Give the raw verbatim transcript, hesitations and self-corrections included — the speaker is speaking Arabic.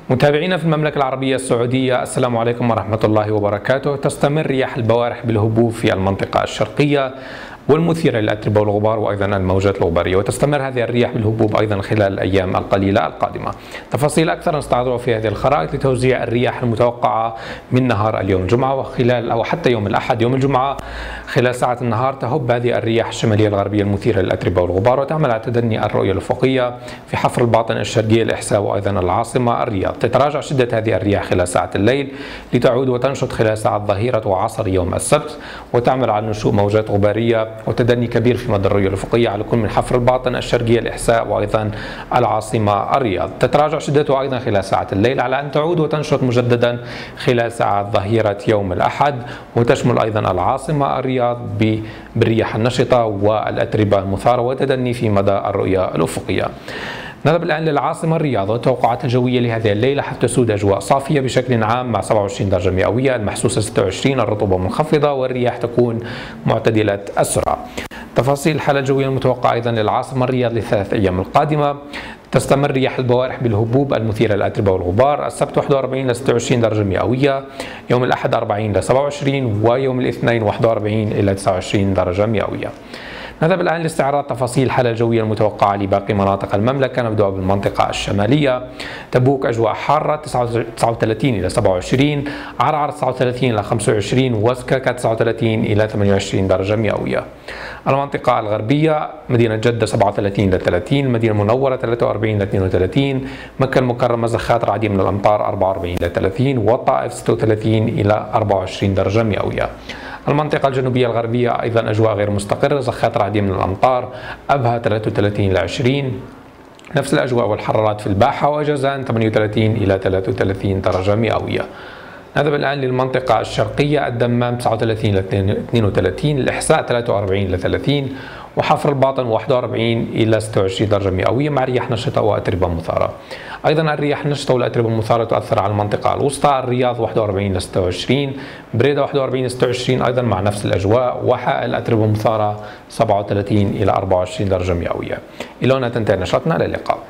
متابعينا في المملكة العربية السعودية، السلام عليكم ورحمة الله وبركاته. تستمر رياح البوارح بالهبوب في المنطقة الشرقية والمثيرة للأتربة والغبار وأيضا الموجات الغبارية، وتستمر هذه الرياح بالهبوب أيضا خلال الأيام القليلة القادمة. تفاصيل أكثر نستعرضها في هذه الخرائط لتوزيع الرياح المتوقعة من نهار اليوم الجمعة وخلال أو حتى يوم الأحد. يوم الجمعة خلال ساعة النهار تهب هذه الرياح الشمالية الغربية المثيرة للأتربة والغبار وتعمل على تدني الرؤية الأفقية في حفر الباطن الشرقية الإحساء وأيضا العاصمة الرياض. تتراجع شدة هذه الرياح خلال ساعة الليل لتعود وتنشط خلال ساعات ظهيرة وعصر يوم السبت، وتعمل على نشوء موجات غبارية وتدني كبير في مدى الرؤية الأفقية على كل من حفر الباطن الشرقية الإحساء وأيضا العاصمة الرياض. تتراجع شدته أيضا خلال ساعة الليل على أن تعود وتنشط مجددا خلال ساعات ظهيرة يوم الأحد، وتشمل أيضا العاصمة الرياض بالرياح النشطة والأتربة المثارة وتدني في مدى الرؤية الأفقية. نذهب الآن للعاصمة الرياض والتوقعات الجوية لهذه الليلة، حتى تسود أجواء صافية بشكل عام مع سبعة وعشرين درجة مئوية، المحسوسة ستة وعشرين، الرطوبة منخفضة والرياح تكون معتدلة السرعة. تفاصيل الحالة الجوية المتوقعة أيضا للعاصمة الرياض للثلاث أيام القادمة: تستمر رياح البوارح بالهبوب المثيرة للأتربة والغبار، السبت واحد وأربعين إلى ستة وعشرين درجة مئوية، يوم الأحد أربعين إلى سبعة وعشرين، ويوم الاثنين واحد وأربعين إلى تسعة وعشرين درجة مئوية. نذهب الآن لاستعراض تفاصيل الحالة الجوية المتوقعة لباقي مناطق المملكة. نبدأ بالمنطقة الشمالية: تبوك أجواء حارة تسعة وثلاثين إلى سبعة وعشرين، عرعر تسعة وثلاثين إلى خمسة وعشرين، وسكاكا تسعة وثلاثين إلى ثمانية وعشرين درجة مئوية. المنطقة الغربية: مدينة جدة سبعة وثلاثين إلى ثلاثين، مدينة المنورة ثلاثة وأربعين إلى اثنين وثلاثين، مكة المكرمة زخات رعدية من الأمطار أربعة وأربعين إلى ثلاثين، والطائف ستة وثلاثين إلى أربعة وعشرين درجة مئوية. المنطقة الجنوبية الغربية أيضا أجواء غير مستقرة، زخات رعدية من الأمطار، أبها ثلاثة وثلاثين إلى عشرين، نفس الأجواء والحرارات في الباحة وجازان ثمانية وثلاثين إلى ثلاثة وثلاثين درجة مئوية. نذهب الآن للمنطقة الشرقية: الدمام تسعة وثلاثين إلى اثنين وثلاثين، الإحساء ثلاثة وأربعين إلى ثلاثين، وحفر الباطن واحد وأربعين إلى ستة وعشرين درجة مئوية مع رياح نشطة وأتربة مثارة. أيضا الرياح النشطة والأتربة المثارة تؤثر على المنطقة الوسطى: الرياض واحد وأربعين إلى ستة وعشرين، بريدة واحد وأربعين إلى ستة وعشرين أيضا مع نفس الأجواء، وحائل أتربة مثارة سبعة وثلاثين إلى أربعة وعشرين درجة مئوية. إلى هنا تنتهي نشرتنا، إلى اللقاء.